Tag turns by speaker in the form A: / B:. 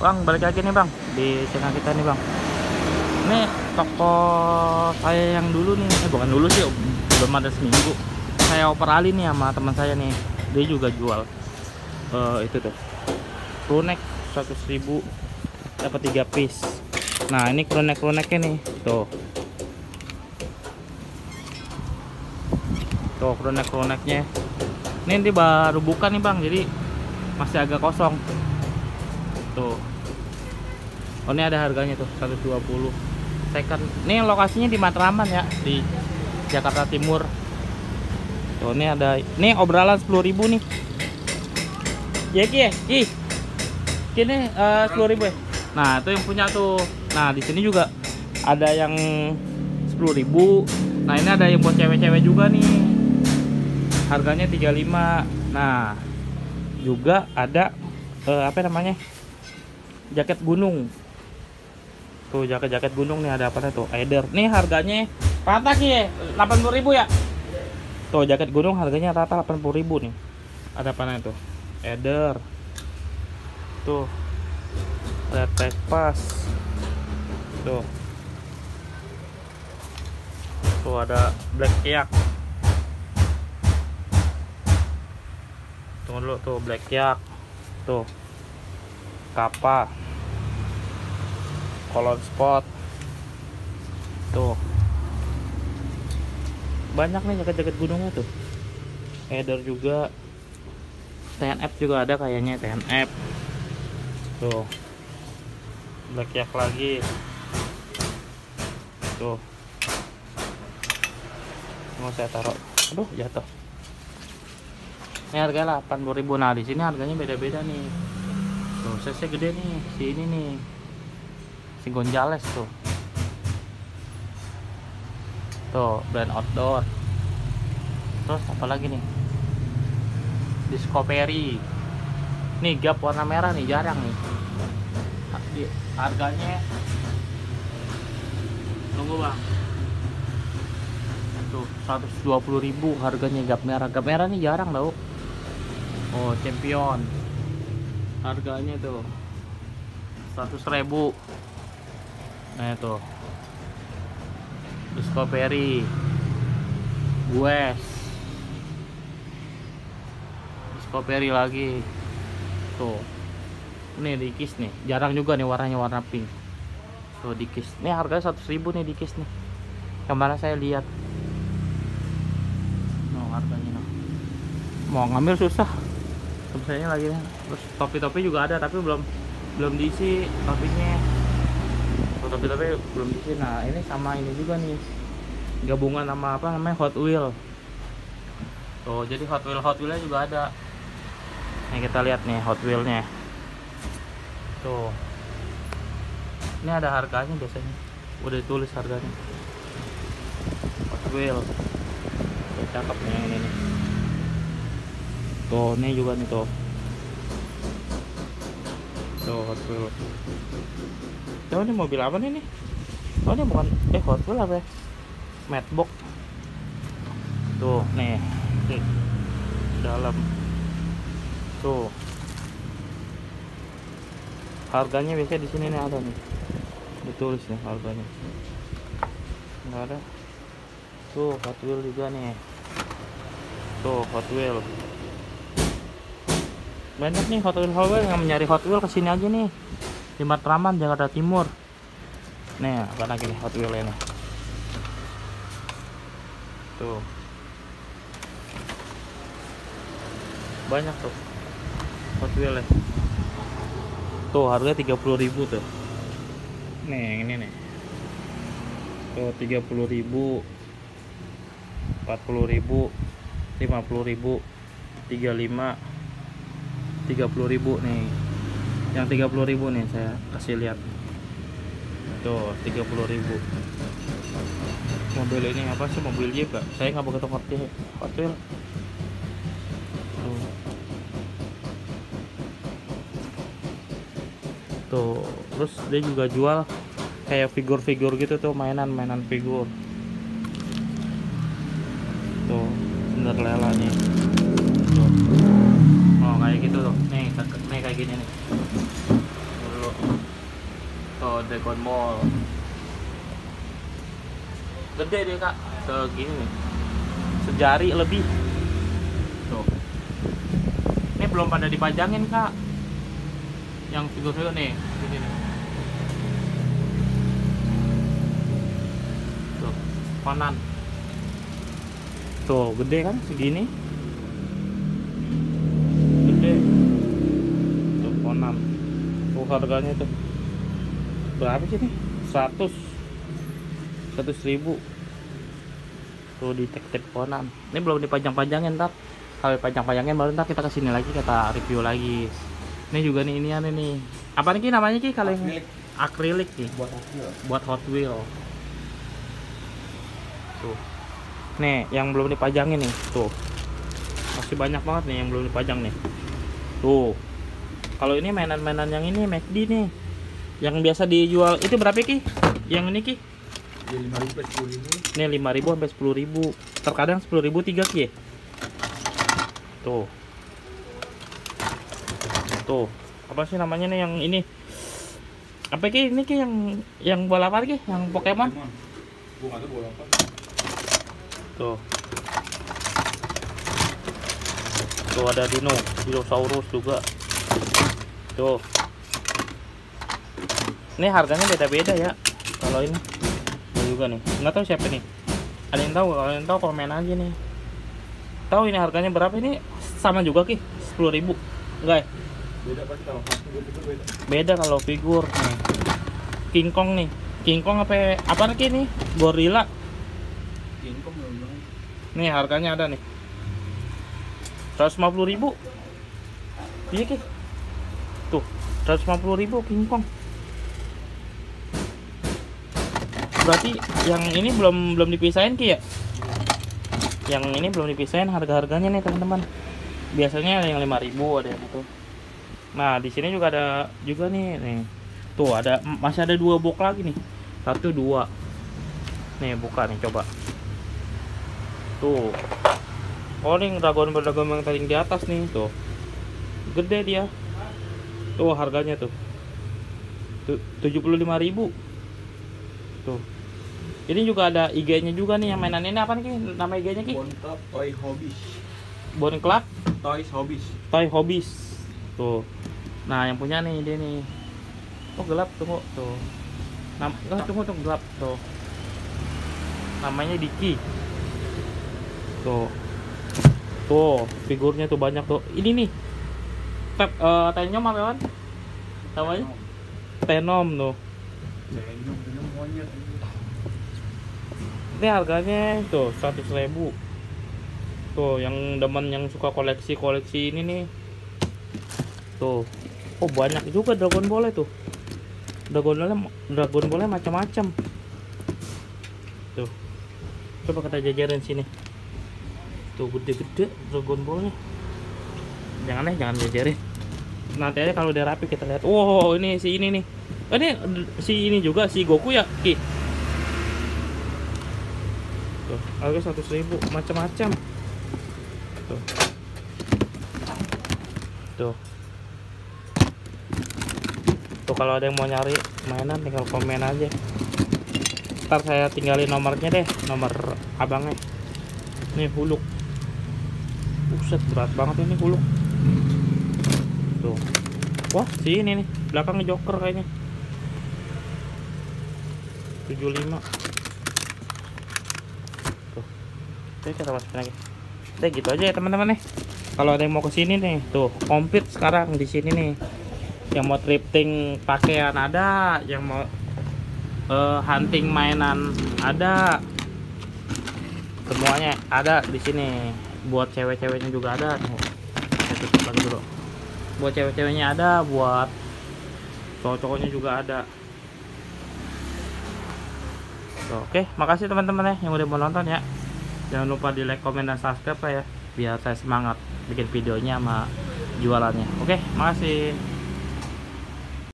A: Bang, balik lagi nih Bang di channel kita nih Bang. Ini toko saya yang dulu nih, bukan dulu sih, belum ada seminggu. Saya oper alih nih sama teman saya nih. Dia juga jual itu tuh kronek 100.000 dapat 3 piece. Nah ini kronek-kroneknya nih, tuh kronek-kroneknya. Ini baru buka nih Bang, jadi masih agak kosong. Tuh. Oh ini ada harganya tuh 120 second. Ini lokasinya di Matraman ya, di Jakarta Timur. Tuh ini ada, ini obrolan 10.000 nih. Ya Ki ya, Ki. Kini 10.000 ya. Nah, itu yang punya tuh. Nah, di sini juga ada yang 10.000. Nah, ini ada yang buat cewek-cewek juga nih. Harganya 35. Nah, juga ada apa namanya? Jaket gunung. Tuh jaket gunung nih, ada apa tuh? Eder. Nih harganya rata Ki, 80.000 ya. Tuh jaket gunung harganya rata 80.000 nih. Ada apa tuh? Eder. Tuh. Red Tech Pass. Tuh. Tuh ada Black Yak. Tunggu dulu tuh, Black Yak. Tuh. Kappa. Color Spot. Tuh. Banyak nih jaket-jaket gunungnya tuh. Eder juga. TNF juga ada kayaknya, TNF. Tuh. Black Yak lagi. Tuh. Mau saya taruh. Aduh, jatuh. Ini harganya 80.000. Nah, di sini harganya beda-beda nih. Tuh, size gede nih, si ini nih. Si Gonzales tuh. Tuh, brand outdoor. Terus apa lagi nih? Discovery. Nih Gap warna merah nih, jarang nih. Harganya tunggu Bang. Tuh, 120.000 harganya Gap merah. Gap merah nih jarang tau. Oh, Champion. Harganya tuh 100.000. Nah itu Discovery, West, Discovery lagi. Tuh ini Dickies nih, jarang juga nih warnanya, warna pink. Tuh Dickies, ini harganya 100.000 nih Dickies nih. Kemarin saya lihat. No harganya no. Mau ngambil susah. Misalnya lagi. Terus topi-topi juga ada tapi belum diisi topinya. Tapi belum di sini. Nah ini sama ini juga nih, gabungan sama apa namanya, Hot Wheel. Tuh jadi Hot Wheelnya juga ada. Nih kita lihat nih Hot Wheelnya. Tuh ini ada harganya biasanya, udah ditulis harganya. Hot Wheel tuh, cakep nih yang ini nih. Tuh ini juga nih tuh. Tuh Hot Wheel. Oh ini mobil apa nih? Oh ini bukan Hot Wheel apa ya? Matchbox. Tuh nih dalam. Tuh harganya biasanya di sini nih ada nih, ditulis nih harganya. Nggak ada. Tuh Hot Wheel juga nih. Tuh Hot Wheel. Banyak nih Hot Wheel yang mencari Hot Wheel, kesini aja nih di Matraman, Jakarta Timur. Nih apa lagi nih Hot Wheel ini. Tuh banyak tuh Hot Wheel ya. Tuh harga 30.000 tuh. Nih yang ini nih. Tuh 30.000, 40.000, 50.000, 35, 30.000 nih. Yang 30.000 nih saya kasih lihat. Tuh 30.000. Mobil ini apa sih, mobil Jeep gak? Saya nggak begitu ngerti Hot Wheel. Tuh terus dia juga jual kayak figur-figur gitu tuh, mainan figur. Tuh Cinderella nih. Tuh. Oh kayak gitu tuh. Nih kayak gini nih. Dulu. Tuh Dragon Ball. Gede dia kak, segini nih, sejari lebih. Tuh. Ini belum pada dipajangin kak. Yang figur-figur nih, sini nih. Tuh, Conan. Tuh, gede kan segini. Gede. Tuh, Conan. Tuh harganya tuh. Berapa sih nih? 100.000. Tuh di tag Conan. Ini belum dipajang-pajangin, ntar kalau dipajang-pajangin baru ntar kita kesini lagi, kita review lagi. Ini juga nih, ini aneh nih. Apa nih Ki namanya Ki kalau yang akrilik nih? Buat Hot Wheel. Tuh. Nih yang belum dipajangin nih, tuh. Masih banyak banget nih yang belum dipajang nih. Tuh. Kalau ini mainan-mainan yang ini McD nih. Yang biasa dijual itu berapa Ki? Yang ini Ki?
B: 5.000 10.000.
A: Nih 5.000 sampai 10.000. Terkadang 10.000 3 Ki. Tuh. Tuh. Apa sih namanya nih yang ini? Apa Ki? Ini Ki yang bola apa Ki? Yang Pokemon?
B: Gua enggak tahu bola apa.
A: Tuh. Tuh ada dinosaurus juga. Tuh. Ini harganya beda-beda ya. Kalau ini juga nih, nggak tahu siapa nih. Ada yang tahu? Kalau yang tahu komen aja nih. Tahu ini harganya berapa? Ini sama juga Ki, 10.000. Enggak ya?
B: Beda pasti kalau figur beda.
A: Beda kalau figur nih. King Kong nih. King Kong apa Ki nih? Gorilla.
B: King Kong belum.
A: Nih harganya ada nih. 150.000. Iya Ki. Tuh, 150.000 King Kong. Berarti yang ini belum dipisahin Ki ya? Yang ini belum dipisahin harga-harganya nih teman-teman. Biasanya ada yang 5.000, ada yang itu. Nah, di sini juga ada juga nih. Tuh, masih ada 2 box lagi nih. 1 2. Nih, buka nih coba. Tuh. Oh, ini Dragon yang paling di atas nih, tuh. Gede dia. Tuh harganya tuh. 75.000. Tuh. Ini juga ada IG-nya juga nih yang mainan ini apa nih Ki? Nama IG-nya Ki?
B: Bon Club Toy Hobbies.
A: Bon Club
B: Toys Hobbies.
A: Toy Hobbies. Tuh. Nah, yang punya nih dia nih. Oh, gelap tunggu tuh. Tunggu gelap tuh. Namanya Diki. Tuh. Tuh, figurnya tuh banyak tuh. Ini nih. Tenom apa kan? Namanya? Tenom tuh.
B: Tenom monyet.
A: Ini harganya tuh 100.000. Tuh yang demen yang suka koleksi ini nih. Tuh. Oh banyak juga Dragon Ball tuh. Dragon Ball macam-macam. Tuh. Coba kita jajarin sini. Tuh gede-gede Dragon Ball-nya. Jangan jajarin. Nanti aja kalau udah rapi kita lihat. Wow, ini si ini nih. Ini si ini juga si Goku ya, Ki. Tuh, harga 100.000 macam-macam. Tuh. Tuh. Tuh kalau ada yang mau nyari mainan tinggal komen aja. Ntar saya tinggalin nomornya deh, nomor abangnya. Nih Huluk. Buset berat banget ini Huluk. Tuh. Wah, si ini nih, belakang Joker kayaknya. 75. Tuh. Oke, kita masukin lagi. Udah gitu aja ya teman-teman nih. Kalau ada yang mau kesini nih, tuh komplit sekarang di sini nih. Yang mau thrifting pakaian ada, yang mau hunting mainan ada. Semuanya ada di sini. Buat cewek-ceweknya juga ada. Saya tutup lagi dulu. Buat cewek-ceweknya ada, buat cowok-cowoknya juga ada. Oke, makasih teman-teman ya yang udah mau nonton ya. Jangan lupa di like, komen, dan subscribe ya, biar saya semangat bikin videonya sama jualannya. Oke, makasih.